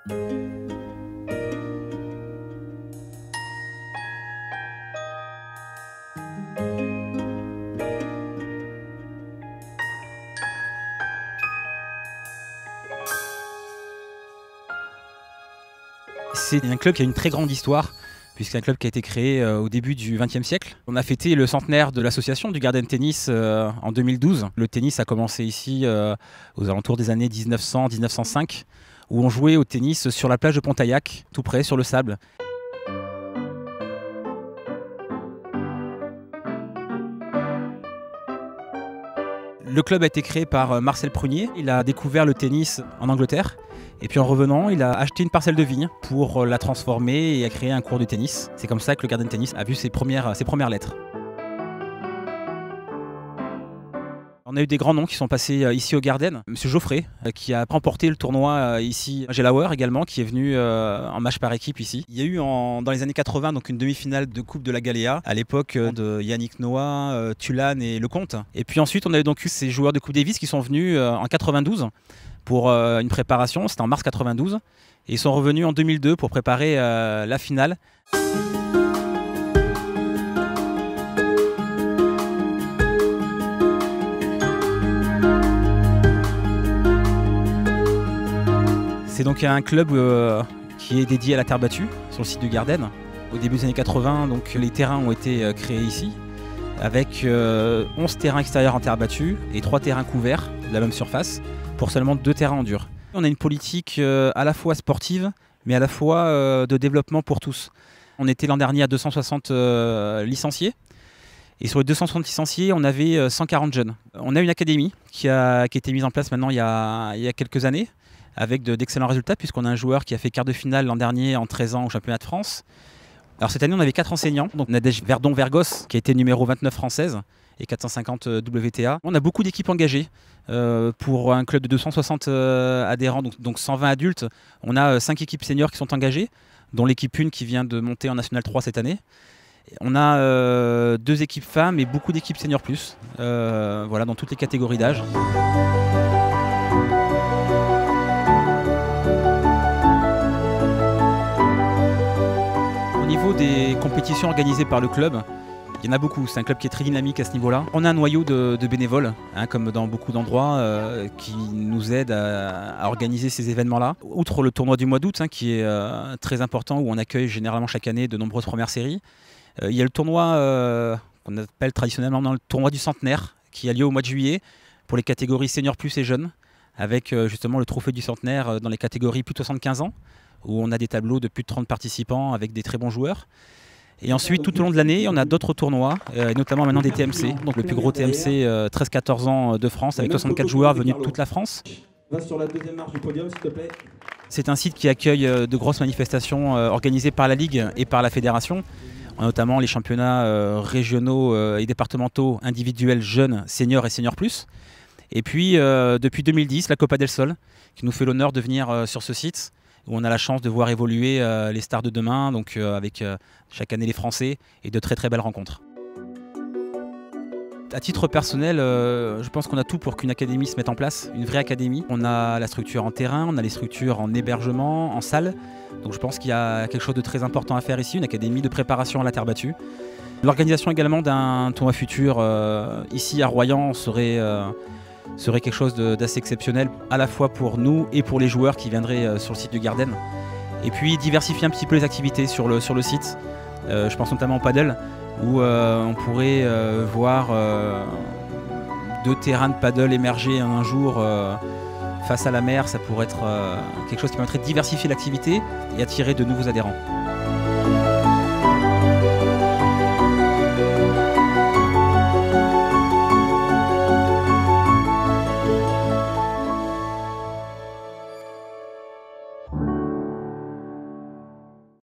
C'est un club qui a une très grande histoire, puisque c'est un club qui a été créé au début du XXe siècle. On a fêté le centenaire de l'association du Garden Tennis en 2012. Le tennis a commencé ici aux alentours des années 1900-1905, où on jouait au tennis sur la plage de Pontaillac, tout près, sur le sable. Le club a été créé par Marcel Prunier. Il a découvert le tennis en Angleterre. Et puis en revenant, il a acheté une parcelle de vigne pour la transformer et a créé un cours de tennis. C'est comme ça que le Garden Tennis a vu ses premières lettres. On a eu des grands noms qui sont passés ici au Garden. Monsieur Geoffrey, qui a remporté le tournoi ici. Gelauer également, qui est venu en match par équipe ici. Il y a eu dans les années 80 donc une demi-finale de Coupe de la Galéa, à l'époque de Yannick Noah, Tulane et Lecomte. Et puis ensuite, on a donc eu ces joueurs de Coupe Davis qui sont venus en 92 pour une préparation, c'était en mars 92. Et ils sont revenus en 2002 pour préparer la finale. C'est donc un club qui est dédié à la terre battue sur le site du Garden. Au début des années 80, donc, les terrains ont été créés ici, avec 11 terrains extérieurs en terre battue et 3 terrains couverts de la même surface, pour seulement 2 terrains en dur. On a une politique à la fois sportive, mais à la fois de développement pour tous. On était l'an dernier à 260 licenciés. Et sur les 260 licenciés, on avait 140 jeunes. On a une académie qui a été mise en place maintenant il y a quelques années, avec d'excellents résultats, puisqu'on a un joueur qui a fait quart de finale l'an dernier en 13 ans au championnat de France. Alors cette année, on avait 4 enseignants. Donc Nadège Verdon-Vergos, qui a été numéro 29 française, et 450 WTA. On a beaucoup d'équipes engagées. Pour un club de 260 adhérents, donc 120 adultes, on a 5 équipes seniors qui sont engagées, dont l'équipe 1 qui vient de monter en National 3 cette année. On a 2 équipes femmes et beaucoup d'équipes seniors plus, voilà, dans toutes les catégories d'âge. Au niveau des compétitions organisées par le club, il y en a beaucoup, c'est un club qui est très dynamique à ce niveau-là. On a un noyau de bénévoles, comme dans beaucoup d'endroits, qui nous aident à organiser ces événements-là. Outre le tournoi du mois d'août, qui est très important, où on accueille généralement chaque année de nombreuses premières séries, il y a le tournoi qu'on appelle traditionnellement le tournoi du centenaire, qui a lieu au mois de juillet pour les catégories seniors plus et jeunes, avec justement le trophée du centenaire dans les catégories plus de 75 ans, où on a des tableaux de plus de 30 participants avec des très bons joueurs. Et ensuite, tout au long de l'année, on a d'autres tournois, et notamment maintenant des TMC, donc le plus gros TMC 13-14 ans de France, avec 64 joueurs venus de toute la France. Va sur la deuxième marche du podium, s'il te plaît. C'est un site qui accueille de grosses manifestations organisées par la Ligue et par la Fédération. On a notamment les championnats régionaux et départementaux individuels jeunes, seniors et seniors plus. Et puis, depuis 2010, la Copa del Sol, qui nous fait l'honneur de venir sur ce site, où on a la chance de voir évoluer les stars de demain, donc avec chaque année les Français et de très très belles rencontres. À titre personnel, je pense qu'on a tout pour qu'une académie se mette en place, une vraie académie. On a la structure en terrain, on a les structures en hébergement, en salle. Donc je pense qu'il y a quelque chose de très important à faire ici, une académie de préparation à la terre battue. L'organisation également d'un tournoi futur ici à Royan serait quelque chose d'assez exceptionnel, à la fois pour nous et pour les joueurs qui viendraient sur le site du Garden. Et puis diversifier un petit peu les activités sur le site. Je pense notamment au paddle, où on pourrait voir 2 terrains de paddle émerger un jour face à la mer. Ça pourrait être quelque chose qui permettrait de diversifier l'activité et attirer de nouveaux adhérents.